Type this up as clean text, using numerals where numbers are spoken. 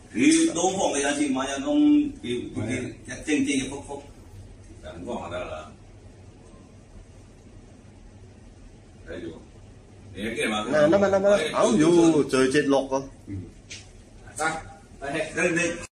thì đô phòng cái giá trị mà nhà không cái trên cái phúc Chẳng có là đấy chú cái mà nó áo dù trời chết lọc con đây